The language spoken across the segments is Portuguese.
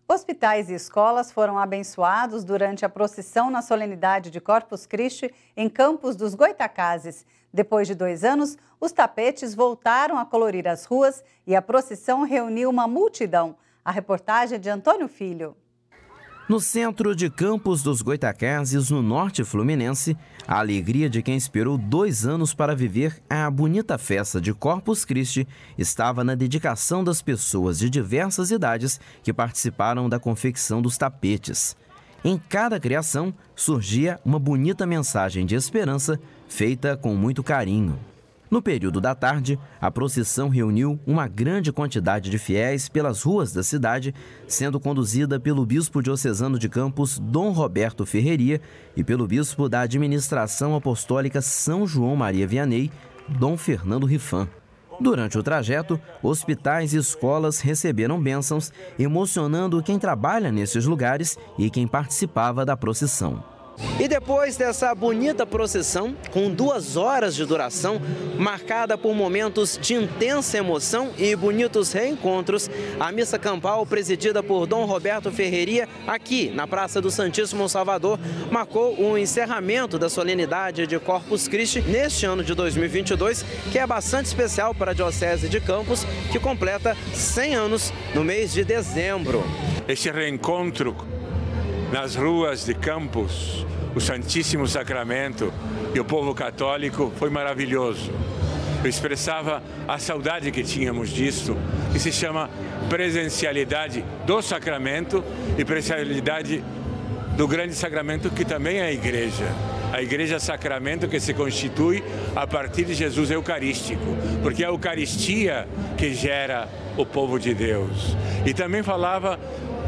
Hospitais e escolas foram abençoados durante a procissão na solenidade de Corpus Christi em Campos dos Goitacazes. Depois de 2 anos, os tapetes voltaram a colorir as ruas e a procissão reuniu uma multidão. A reportagem é de Antônio Filho. No centro de Campos dos Goitacazes, no norte fluminense, a alegria de quem esperou 2 anos para viver a bonita festa de Corpus Christi estava na dedicação das pessoas de diversas idades que participaram da confecção dos tapetes. Em cada criação surgia uma bonita mensagem de esperança feita com muito carinho. No período da tarde, a procissão reuniu uma grande quantidade de fiéis pelas ruas da cidade, sendo conduzida pelo bispo diocesano de Campos, Dom Roberto Ferreria, e pelo bispo da administração apostólica São João Maria Vianney, Dom Fernando Rifan. Durante o trajeto, hospitais e escolas receberam bênçãos, emocionando quem trabalha nesses lugares e quem participava da procissão. E depois dessa bonita procissão, com 2 horas de duração, marcada por momentos de intensa emoção e bonitos reencontros, a missa campal, presidida por Dom Roberto Ferreria, aqui na Praça do Santíssimo Salvador, marcou o encerramento da solenidade de Corpus Christi neste ano de 2022, que é bastante especial para a Diocese de Campos, que completa 100 anos no mês de dezembro. Este reencontro nas ruas de Campos, o Santíssimo Sacramento e o povo católico foi maravilhoso. Eu expressava a saudade que tínhamos disso, que se chama presencialidade do sacramento e presencialidade do grande sacramento, que também é a igreja. A igreja sacramento que se constitui a partir de Jesus Eucarístico, porque é a Eucaristia que gera o povo de Deus. E também falava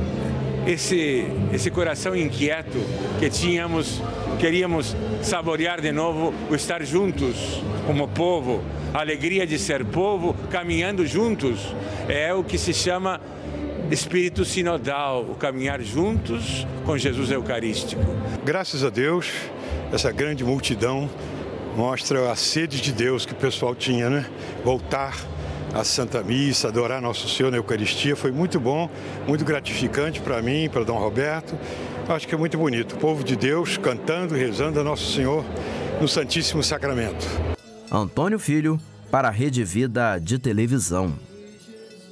esse coração inquieto que queríamos saborear de novo o estar juntos como povo, a alegria de ser povo, caminhando juntos. É o que se chama espírito sinodal, o caminhar juntos com Jesus Eucarístico. Graças a Deus, essa grande multidão mostra a sede de Deus que o pessoal tinha, né? Voltar a Santa Missa, adorar Nosso Senhor na Eucaristia, foi muito bom, muito gratificante para mim, para Dom Roberto. Acho que é muito bonito, o povo de Deus cantando e rezando a Nosso Senhor no Santíssimo Sacramento. Antônio Filho, para a Rede Vida de Televisão.